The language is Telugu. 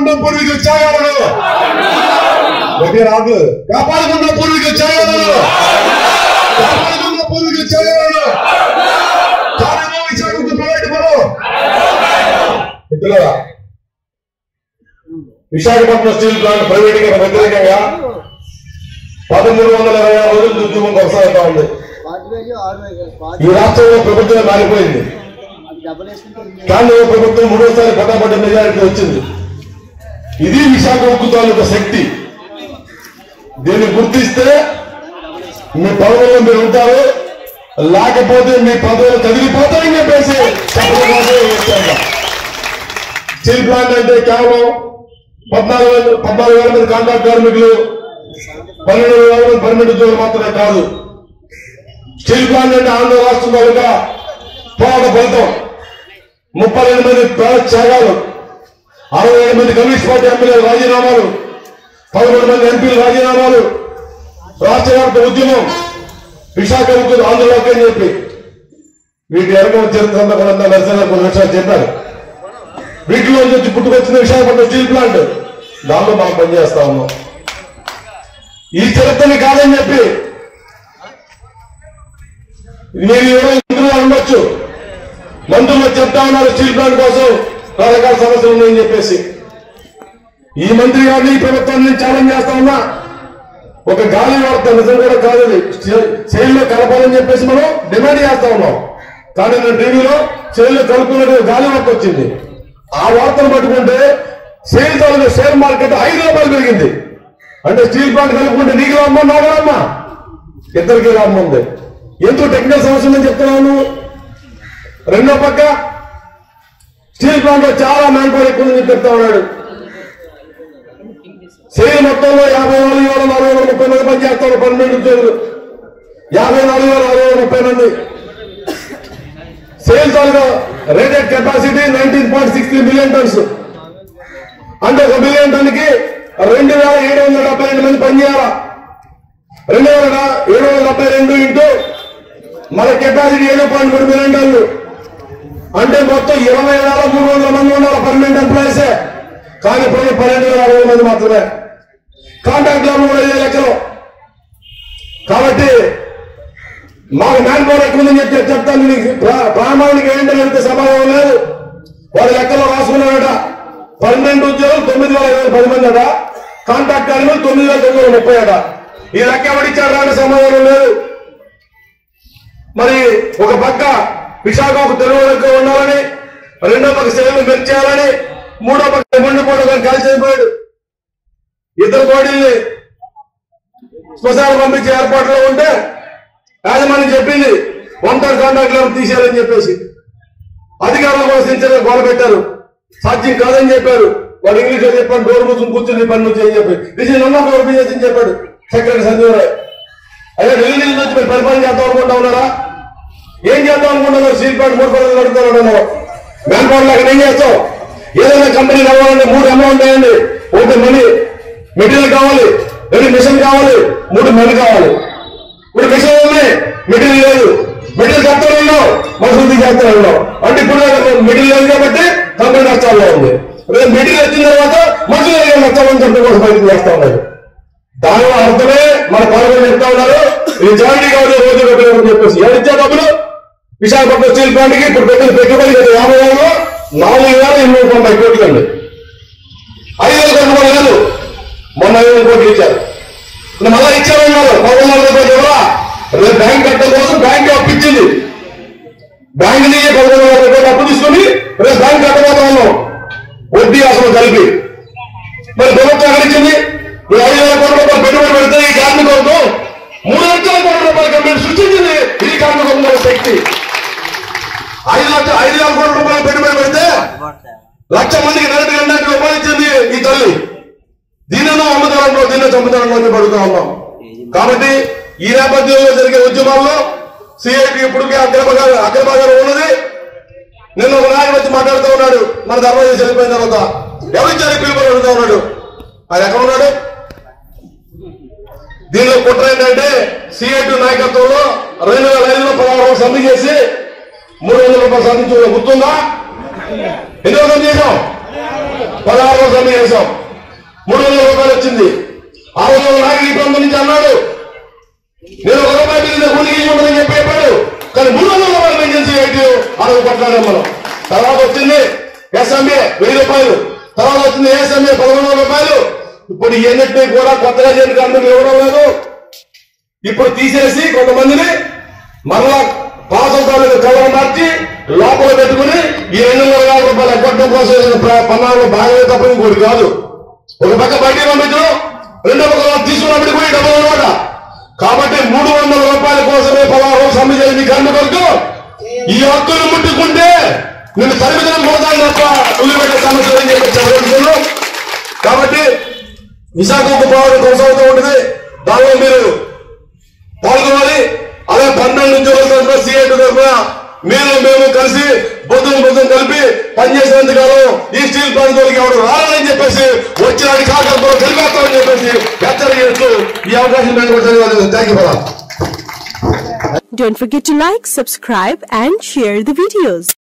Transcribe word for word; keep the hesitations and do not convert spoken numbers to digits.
కాపాడుకుంటాం పూర్వీక త్యాగాలను రాదు కాపాడుకుంటాం పూర్వీక త్యాగాలను కాపాడుకుంటాం పూర్వీక త్యాగాలను విశాఖకు ప్రైవేట్ పరం మిత్రులారా విశాఖపట్నం స్టీల్ ప్లాంట్ ప్రైవేటీకరణ వ్యతిరేకంగా పదమూడు వందల ఇరవై ఆరు రోజులు ఉద్యమం కొనసాగుతా ఉంది. ఈ రాష్ట్రంలో ప్రభుత్వమే మారిపోయింది. కేంద్ర ప్రభుత్వం మూడోసారి పటాపటి మెజారిటీ వచ్చింది. ఇది విశాఖ ఉక్కు తాలూకా శక్తి. దీన్ని గుర్తిస్తే మీ పదవుల్లో మీరు ఉంటారు, లేకపోతే మీ పదవులు కదిలిపోతాయని చెప్పేసి స్టీల్ ప్లాంట్ అంటే కేవలం పద్నాలుగు వేల పద్నాలుగు వేల మంది కాంట్రాక్ట్ కార్మికులు, పన్నెండు వేల మంది పర్మనెంట్ ఉద్యోగులు మాత్రమే కాదు. స్టీల్ ప్లాంట్ అంటే ఆంధ్ర రాష్ట్రం తాలూకా పోరాట ఫలితం. ముప్పై రెండు మంది పేద త్యాగాలు, అరవై ఏడు మంది కమ్యూనిస్ట్ పార్టీ ఎమ్మెల్యేలు రాజీనామాలు, పదకొండు మంది ఎంపీలు రాజీనామాలు, రాష్ట్ర వ్యాప్త ఉద్యమం విశాఖ ఉక్కు ఆంధ్రలోకి అని చెప్పి వీటి ఎరగ చరిత్ర అంతా కూడా నరసింహ కొన్ని విషయాలు చెప్పారు. వీటిలో నుంచి పుట్టుకొచ్చిన విశాఖపట్నం స్టీల్ ప్లాంట్, దానిలో మనం పనిచేస్తా ఉన్నాం. ఈ చరిత్రని కాదని చెప్పి మీరు ఎవరో ఇందులో ఉండొచ్చు, మంత్రులు చెప్తా ఉన్నారు స్టీల్ ప్లాంట్ కోసం రకరకాల సమస్యలు ఉన్నాయని చెప్పేసి. ఈ మంత్రి గారిని ఈ ప్రభుత్వాన్ని ఛాలెంజ్ చేస్తా ఉన్నా. ఒక గాలి వార్త నిజం కూడా కాదు, చైల్లో కలపాలని చెప్పేసి మనం డిమాండ్ చేస్తా ఉన్నాం. కానీ నేను టీవీలో చైల్లో కలుపుకునే గాలి వార్త వచ్చింది. ఆ వార్తను పట్టుకుంటే సేల్ తాలూకా షేర్ మార్కెట్ ఐదు రూపాయలు పెరిగింది. అంటే స్టీల్ ప్లాంట్ కలుపుకుంటే నీకు లాభమా నాకు లాభమా, ఇద్దరికి లాభం ఉంది. ఎందుకు టెక్నికల్ సమస్య ఉందని చెప్తున్నాను. రెండో పక్క స్టీల్ ప్లాంట్ లో చాలా మ్యాన్ పవర్ ఎక్కువ ఉందని చెప్తా ఉన్నాడు. సేల్ మొత్తంలో యాభై నాలుగు వేల నాలుగు వందల ముప్పై మంది పనిచేస్తారు పన్నెండు ఉద్యోగులు, యాభై నాలుగు వేల ఆరు వందల ముప్పై మంది. సేల్ తాలూకా rated capacity nineteen point six three million tons. అంటే ఒక మిలియన్ టన్ కి రెండు వేల ఏడు వందల డెబ్బై రెండు మంది పనిచేయాలా. రెండు వేల ఏడు వందల డెబ్బై రెండు ఇంటూ మన కెపాసిటీ ఏడు పాయింట్ మూడు మిలియన్ టన్లు. అంటే మొత్తం ఇరవై వేల మూడు వందల మంది ఉండాలి పర్మనెంట్ ఎంప్లాయీసే. కానీ ఇప్పుడు పన్నెండు వేల అరవై మంది మాత్రమే కాంట్రాక్ట్ లో కూడా ఇదే లెక్కలు. కాబట్టి మాకు మ్యాన్ పవర్ ఎక్కువ ఉందని చెప్పి చెప్తాను. నీకు ప్రామాణిక ఏంటని వెళ్తే సమాధానం లేదు. వారి లెక్కలో రాసుకున్నాడట పన్నెండు ఉద్యోగులు తొమ్మిది వేల ఐదు వందల పది మంది అట, కాంట్రాక్ట్ కార్మికులు తొమ్మిది వేల తొమ్మిది వందల ముప్పై అట. ఈ లెక్క ఎవరిచ్చారు అంటే సమాధానం లేదు. మరి ఒక పక్క విశాఖ ఒక తెలుగు ఉండాలని, రెండో పక్క సేవలు మెర్చేయాలని, మూడో పక్క ముందు కూడా కాల్చి అయిపోయాడు. ఇద్దరు బాడీల్ని శ్మశానం పంపించే ఏర్పాట్లో ఉంటే యాజమాన్యం చెప్పింది ఒంటరి కాంట్రాక్టులను తీసేయాలని చెప్పేసి. అధికారులు కూడా సిన్సియర్గా గోల పెట్టారు. సాధ్యం కాదని చెప్పారు. వాడు ఇంగ్లీష్ లో చెప్పాడు, డోర్ మూసుకుని కూర్చుని పని నుంచి అని చెప్పి this is none of your business అని చెప్పాడు సెక్రటరీ సంజీవ్ రాయ్. అయ్యా ఢిల్లీ నుంచి వచ్చి మీరు పరిపాలన చేద్దాం అనుకుంటా ఉన్నారా? ఏం చేద్దాం అనుకుంటున్నారు? స్టీల్ ప్లాంట్ మూడు పనులు నడుపుతారు. మ్యాన్ పవర్ లాగా ఏం చేస్తాం? ఏదైనా కంపెనీ కావాలంటే మూడు అమౌంట్ ఉంటాయండి. ఒకటి మనీ మెటీరియల్ కావాలి, రెండు మిషన్ కావాలి, మూడు మనీ కావాలి. ఇప్పుడు మిషన్ ఉంది, మెటీరియల్ లేదు. మెటీరియల్ చెప్తాను ఉన్నావు, మనుషులు తీసేస్తాను ఉన్నావు. అంటే ఇప్పుడు మెటీరియల్ లేదు కాబట్టి కంపెనీ నష్టాల్లో ఉంది. మెటీరియల్ వచ్చిన తర్వాత మనుషులు నష్టాలని చెప్పి కోసం బయటకు చేస్తా ఉన్నారు. దానిలో అర్థమే మన పాల్గొని చెప్తా ఉన్నారు. ఇది జాయింట్ కావాలి రోజు పెట్టాలని చెప్పేసి ఎవరిచ్చే డబ్బులు విశాఖపట్నం స్టీల్ ప్లాంట్ కి ఇప్పుడు పెట్టిన పెట్టుబడి యాభై వేలలో నాలుగు వేల ఎనిమిది తొంభై కోట్లు అండి. ఐదు వేల కోట్లు కూడా లేదు, మొన్న ఐదు వేల కోట్లు ఇచ్చారు. మళ్ళా ఇచ్చారన్నారు పదకొండు వందల రూపాయలు ఎవరా రేపు బ్యాంక్ కట్టడం కోసం బ్యాంక్ అప్పు ఇచ్చింది. బ్యాంక్ నుంచి పదకొండు వందల రూపాయలు అప్పు తీసుకుని రేపు బ్యాంక్ కట్టబోతా ఉన్నాం వడ్డీ అసలు కలిపి. మరి ప్రభుత్వం ఎక్కడిచ్చింది? ఈ ఐదు వేల కోట్ల రూపాయలు పెట్టుబడి పెడితే ఈ కార్మికులకు మూడు లక్షల కోట్ల రూపాయల కంపెనీ సృష్టించింది ఈ కార్మికుల శక్తి. ఐదు లక్షల ఐదు వేల కోట్ల రూపాయలు పెట్టుబడి పెడితే లక్ష మందికి నెలకి రెండు లక్షల రూపాయలు ఇచ్చింది ఈ తల్లి. దీనిలో అమ్ముతారంలో దీనిలో చంపుతారంలో పడుతూ ఉన్నాం. కాబట్టి ఈ నేపథ్యంలో జరిగే ఉద్యమాల్లో సిఐటి ఇప్పటికే అక్రమంగా అక్రమంగా ఉన్నది. నిన్న ఒక నాయకుడు వచ్చి మాట్లాడుతూ ఉన్నాడు, మన ధర్మం చేసి వెళ్ళిపోయిన తర్వాత ఎవరిచ్చారు పిలుపులు అడుగుతూ ఉన్నాడు. ఆయన ఎక్కడ ఉన్నాడు? దీనిలో కుట్ర ఏంటంటే సిఐటి నాయకత్వంలో రెండు వేల ఐదులో పదహారు సంధి చేసి మూడు వందల రూపాయలు సాధించు గుర్తుందా? ఎన్ని రోజులు చేశాం? పదహారు రోజులు సమ్మె చేశాం. మూడు వందల రూపాయలు వచ్చింది. ఆ రోజు నాయకుడు ఈ ప్రాంతం నుంచి అన్నాడు, నేను ఒక రూపాయి మీద కూలికి ఉంటుందని చెప్పి చెప్పాడు. కానీ మూడు వందల రూపాయలు మెయింటెన్స్ చేయట్టు అడుగు పట్లాడాం మనం. తర్వాత వచ్చింది ఎస్ఎంఏ వెయ్యి రూపాయలు, తర్వాత వచ్చింది ఎస్ఎంఏ పదకొండు వందల రూపాయలు. ఇప్పుడు ఇవన్నింటినీ కూడా కొత్తగా చేయడానికి అందరూ ఇవ్వడం లేదు. ఇప్పుడు తీసేసి కొంతమందిని మరలా పాస్ అవుతారు కలవ మార్చి లోపల పెట్టుకుని ఈ రెండు వందల యాభై రూపాయలు ఎగ్గొట్టడం కోసం పన్నాలు బాగా తప్ప ఇంకోటి కాదు. ఒక పక్క బయట పంపించడం, రెండో పక్క తీసుకున్నప్పటికీ కూడా డబ్బులు అనమాట. కాబట్టి మూడు వందల రూపాయల కోసమే పదహారు సమ్మె చేసి కార్మికులకు ఈ హక్కులు ముట్టుకుంటే నిన్ను తరిమిదనం పోతాను తప్ప ఉల్లిపెట్టే సమస్య అని చెప్పి చెప్పడం. కాబట్టి విశాఖ ఉక్కు పోరాటం కొనసాగుతూ ఉంటుంది. దానిలో మీరు పాల్గొనాలి. అదే పన్నెండు ఉద్యోగుల తరఫున సిఐటి తరఫున మీరు మేము కలిసి బొద్దును బొద్దును కలిపి పనిచేసేందుకు ఈ స్టీల్ ప్రాంతానికి ఎవరు రాలని చెప్పేసి వచ్చినాడు కాకరతో కలిపేస్తామని చెప్పేసి హెచ్చరిక చేస్తూ ఈ అవకాశం ధన్యవాదాలు. Thank you for. Don't forget to like, subscribe and share the videos.